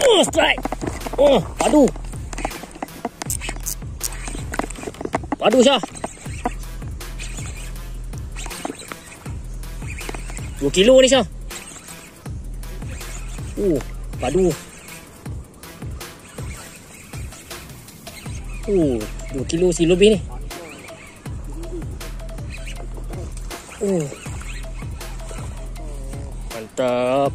Strike. Padu. Padu Syah. 2 kilo ni Syah. Padu. 2 kilo si lebih ni. Mantap.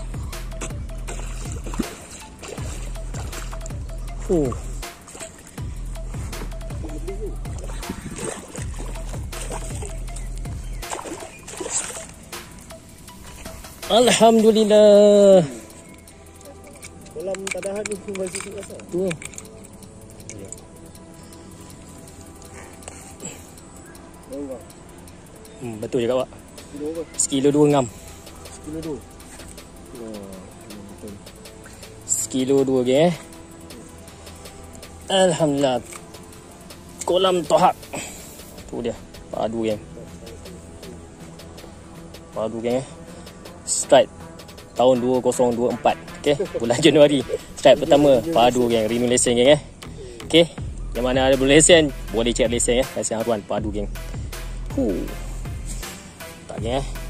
Alhamdulillah. Kolam tak ada habis tu bagi tu rasa. Tu. Betul je Kak Wak. Kilo apa? Sekilo 2 ngam. Kilo 2. Sekilo 2 geng Alhamdulillah. Kolam Tohak. Tu dia. Padu geng. Padu geng Strike tahun 2024. Okey, bulan Januari. Strike pertama padu geng, renew lesen geng Okey, yang mana ada belum lesen boleh check lesen lesen haruan padu geng. Tak geng